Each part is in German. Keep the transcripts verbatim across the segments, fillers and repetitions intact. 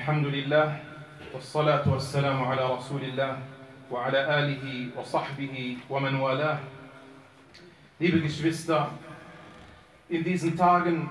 Alhamdulillah, wassalatu wassalamu ala Rasulillah wa ala alihi wa sahbihi wa man walah. Liebe Geschwister, in diesen Tagen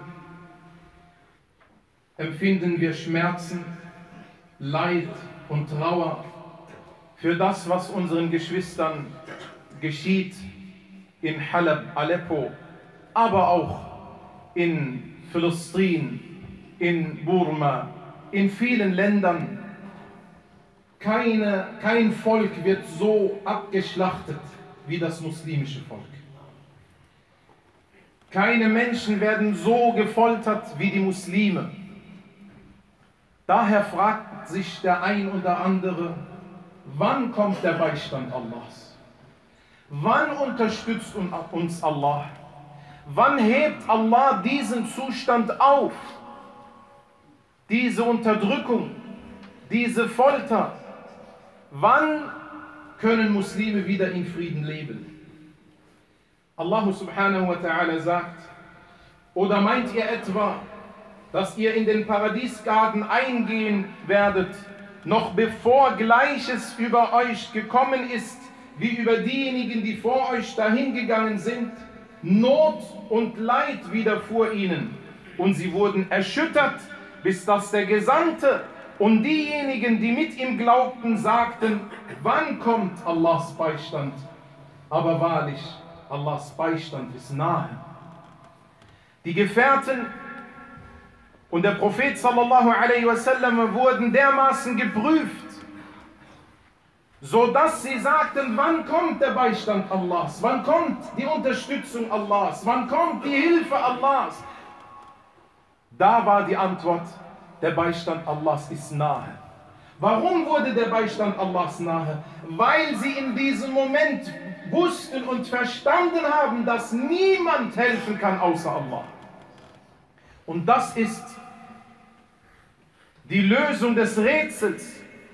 empfinden wir Schmerzen, Leid und Trauer für das, was unseren Geschwistern geschieht in Halab, Aleppo, aber auch in Philistrin, in Burma, in vielen Ländern. Keine, kein Volk wird so abgeschlachtet wie das muslimische Volk. Keine Menschen werden so gefoltert wie die Muslime. Daher fragt sich der ein oder andere, wann kommt der Beistand Allahs? Wann unterstützt uns Allah? Wann hebt Allah diesen Zustand auf? Diese Unterdrückung, diese Folter. Wann können Muslime wieder in Frieden leben? Allah subhanahu wa ta'ala sagt, oder meint ihr etwa, dass ihr in den Paradiesgarten eingehen werdet, noch bevor Gleiches über euch gekommen ist, wie über diejenigen, die vor euch dahingegangen sind? Not und Leid widerfuhr ihnen, und sie wurden erschüttert, bis dass der Gesandte und diejenigen, die mit ihm glaubten, sagten, wann kommt Allahs Beistand? Aber wahrlich, Allahs Beistand ist nahe. Die Gefährten und der Prophet sallallahu alaihi wasallam wurden dermaßen geprüft, so dass sie sagten, wann kommt der Beistand Allahs? Wann kommt die Unterstützung Allahs? Wann kommt die Hilfe Allahs? Da war die Antwort, der Beistand Allahs ist nahe. Warum wurde der Beistand Allahs nahe? Weil sie in diesem Moment wussten und verstanden haben, dass niemand helfen kann außer Allah. Und das ist die Lösung des Rätsels.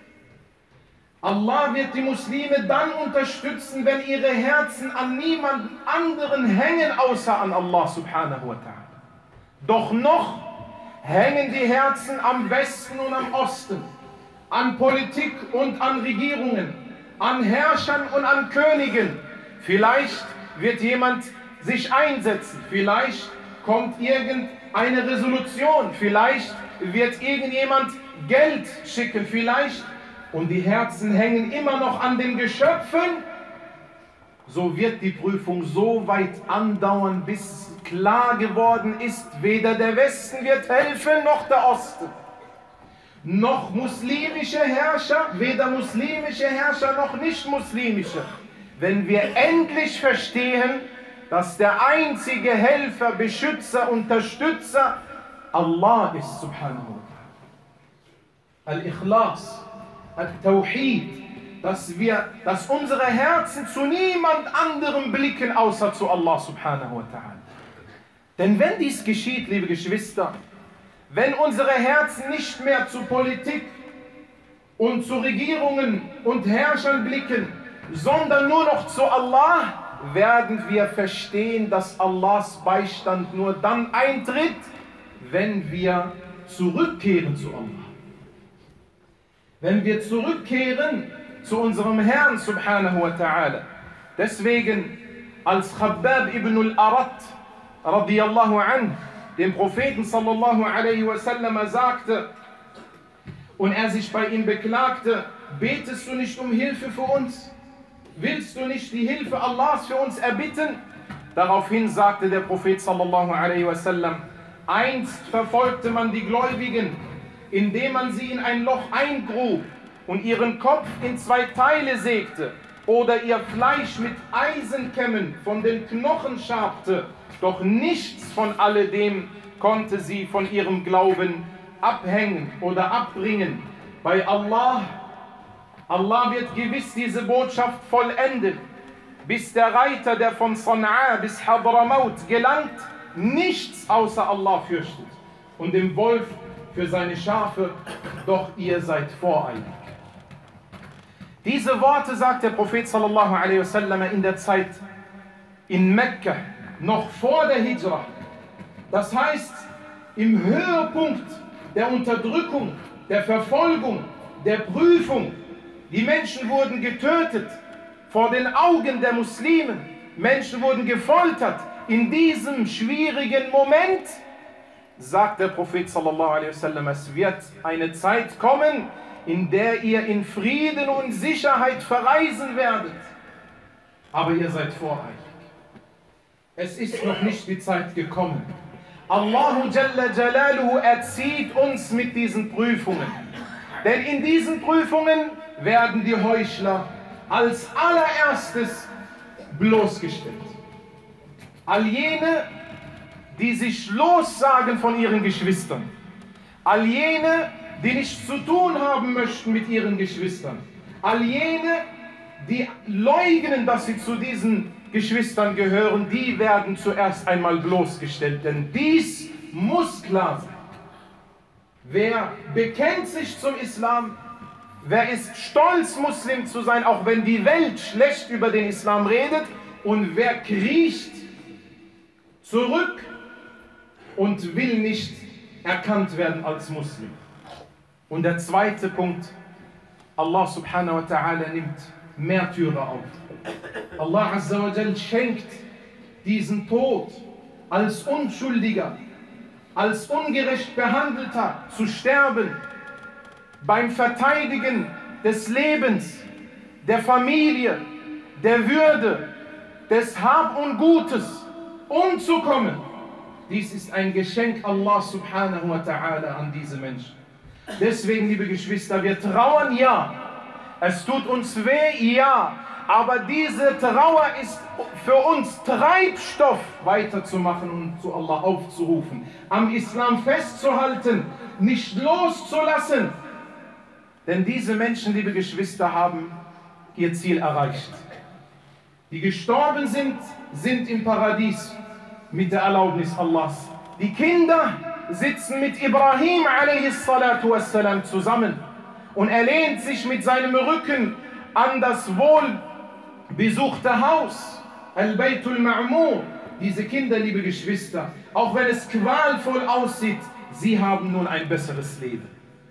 Allah wird die Muslime dann unterstützen, wenn ihre Herzen an niemanden anderen hängen, außer an Allah subhanahu wa ta'ala. Doch noch hängen die Herzen am Westen und am Osten, an Politik und an Regierungen, an Herrschern und an Königen. Vielleicht wird jemand sich einsetzen, vielleicht kommt irgendeine Resolution, vielleicht wird irgendjemand Geld schicken, vielleicht, und die Herzen hängen immer noch an den Geschöpfen, so wird die Prüfung so weit andauern, bis klar geworden ist, weder der Westen wird helfen, noch der Osten. Noch muslimische Herrscher, weder muslimische Herrscher, noch nicht muslimische. Wenn wir endlich verstehen, dass der einzige Helfer, Beschützer, Unterstützer Allah ist, subhanahu wa ta'ala. Al-Ikhlas, Al-Tawhid, dass wir, dass unsere Herzen zu niemand anderem blicken, außer zu Allah subhanahu wa ta'ala. Denn wenn dies geschieht, liebe Geschwister, wenn unsere Herzen nicht mehr zu Politik und zu Regierungen und Herrschern blicken, sondern nur noch zu Allah, werden wir verstehen, dass Allahs Beistand nur dann eintritt, wenn wir zurückkehren zu Allah. Wenn wir zurückkehren zu unserem Herrn subhanahu wa ta'ala. Deswegen, als Khabbab ibn al-Arat radiyallahu anh dem Propheten sallallahu alaihi wasallam sagte und er sich bei ihm beklagte, betest du nicht um Hilfe für uns? Willst du nicht die Hilfe Allahs für uns erbitten? Daraufhin sagte der Prophet sallallahu alaihi wasallam, einst verfolgte man die Gläubigen, indem man sie in ein Loch eingrub und ihren Kopf in zwei Teile sägte oder ihr Fleisch mit Eisenkämmen von den Knochen schabte. Doch nichts von alledem konnte sie von ihrem Glauben abhängen oder abbringen. Bei Allah, Allah wird gewiss diese Botschaft vollenden, bis der Reiter, der von Sana'a bis Hadramaut gelangt, nichts außer Allah fürchtet und dem Wolf für seine Schafe, doch ihr seid voreilig. Diese Worte sagt der Prophet sallallahu alaihi wasallam in der Zeit in Mekka, noch vor der Hijra. Das heißt, im Höhepunkt der Unterdrückung, der Verfolgung, der Prüfung. Die Menschen wurden getötet vor den Augen der Muslimen. Menschen wurden gefoltert. In diesem schwierigen Moment sagt der Prophet sallallahu alaihi wasallam, es wird eine Zeit kommen, in der ihr in Frieden und Sicherheit verreisen werdet. Aber ihr seid voreilig. Es ist noch nicht die Zeit gekommen. Allahu Jalla Jalaluhu erzieht uns mit diesen Prüfungen. Denn in diesen Prüfungen werden die Heuchler als allererstes bloßgestellt. All jene, die sich lossagen von ihren Geschwistern. All jene, die nichts zu tun haben möchten mit ihren Geschwistern. All jene, die leugnen, dass sie zu diesen Geschwistern gehören, die werden zuerst einmal bloßgestellt. Denn dies muss klar sein. Wer bekennt sich zum Islam, wer ist stolz, Muslim zu sein, auch wenn die Welt schlecht über den Islam redet, und wer kriecht zurück und will nicht erkannt werden als Muslim. Und der zweite Punkt, Allah subhanahu wa ta'ala nimmt Märtyrer auf. Allah azza wa jal schenkt diesen Tod als Unschuldiger, als ungerecht Behandelter zu sterben, beim Verteidigen des Lebens, der Familie, der Würde, des Hab und Gutes umzukommen. Dies ist ein Geschenk Allah subhanahu wa ta'ala an diese Menschen. Deswegen, liebe Geschwister, wir trauern, ja. Es tut uns weh, ja. Aber diese Trauer ist für uns Treibstoff, weiterzumachen und zu Allah aufzurufen, am Islam festzuhalten, nicht loszulassen. Denn diese Menschen, liebe Geschwister, haben ihr Ziel erreicht. Die gestorben sind, sind im Paradies mit der Erlaubnis Allahs. Die Kinder sitzen mit Ibrahim a.s. zusammen und er lehnt sich mit seinem Rücken an das wohlbesuchte Haus, Al-Baytul Ma'mur. Diese Kinder, liebe Geschwister, auch wenn es qualvoll aussieht, sie haben nun ein besseres Leben.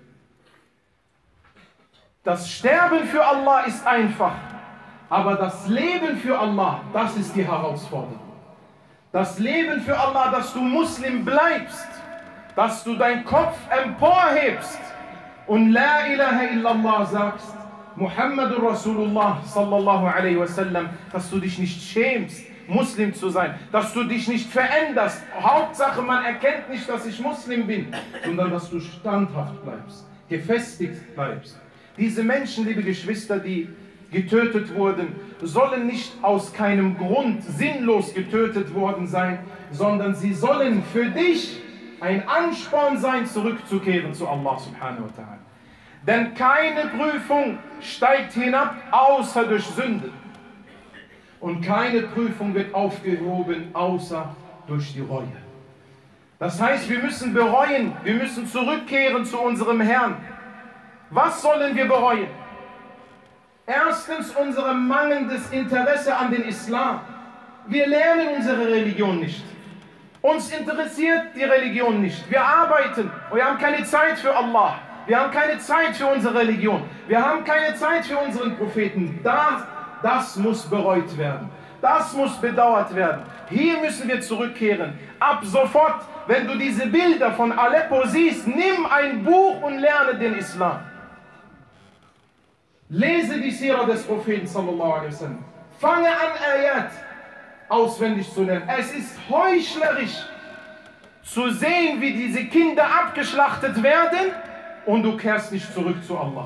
Das Sterben für Allah ist einfach, aber das Leben für Allah, das ist die Herausforderung. Das Leben für Allah, dass du Muslim bleibst, dass du deinen Kopf emporhebst und La ilaha illallah sagst, Muhammadur Rasulullah sallallahu alaihi wasallam, dass du dich nicht schämst, Muslim zu sein, dass du dich nicht veränderst. Hauptsache, man erkennt nicht, dass ich Muslim bin, sondern dass du standhaft bleibst, gefestigt bleibst. Diese Menschen, liebe Geschwister, die getötet wurden, sollen nicht aus keinem Grund sinnlos getötet worden sein, sondern sie sollen für dich ein Ansporn sein, zurückzukehren zu Allah subhanahu wa ta'ala. Denn keine Prüfung steigt hinab, außer durch Sünde. Und keine Prüfung wird aufgehoben, außer durch die Reue. Das heißt, wir müssen bereuen, wir müssen zurückkehren zu unserem Herrn. Was sollen wir bereuen? Erstens unser mangelndes Interesse an den Islam. Wir lernen unsere Religion nicht. Uns interessiert die Religion nicht. Wir arbeiten und wir haben keine Zeit für Allah. Wir haben keine Zeit für unsere Religion. Wir haben keine Zeit für unseren Propheten. Das, das muss bereut werden. Das muss bedauert werden. Hier müssen wir zurückkehren. Ab sofort, wenn du diese Bilder von Aleppo siehst, nimm ein Buch und lerne den Islam. Lese die Sira des Propheten sallallahu alaihi wasallam. Fange an, Ayat auswendig zu lernen. Es ist heuchlerisch zu sehen, wie diese Kinder abgeschlachtet werden und du kehrst nicht zurück zu Allah.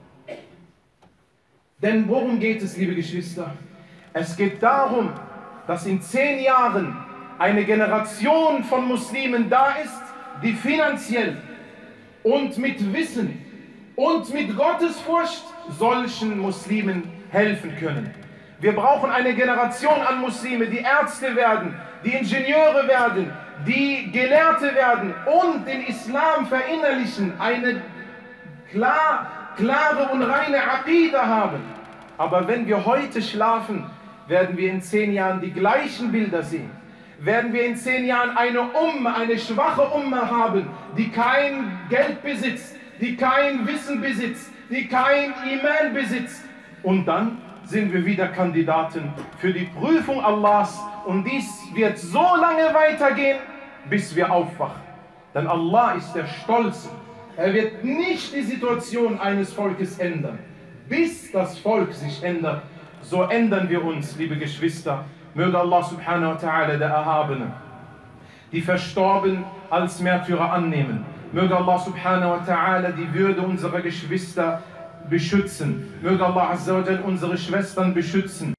Denn worum geht es, liebe Geschwister? Es geht darum, dass in zehn Jahren eine Generation von Muslimen da ist, die finanziell und mit Wissen und mit Gottesfurcht solchen Muslimen helfen können. Wir brauchen eine Generation an Muslime, die Ärzte werden, die Ingenieure werden, die Gelehrte werden und den Islam verinnerlichen, eine klar, klare und reine Aqida haben. Aber wenn wir heute schlafen, werden wir in zehn Jahren die gleichen Bilder sehen. Werden wir in zehn Jahren eine Umma, eine schwache Umma haben, die kein Geld besitzt, die kein Wissen besitzt, die kein Iman besitzt. Und dann sind wir wieder Kandidaten für die Prüfung Allahs. Und dies wird so lange weitergehen, bis wir aufwachen. Denn Allah ist der Stolze. Er wird nicht die Situation eines Volkes ändern. Bis das Volk sich ändert, so ändern wir uns, liebe Geschwister. Möge Allah subhanahu wa ta'ala, der Erhabene, die Verstorbenen als Märtyrer annehmen. Möge Allah subhanahu wa ta'ala die Würde unserer Geschwister beschützen. Möge Allah azza wa jal unsere Schwestern beschützen.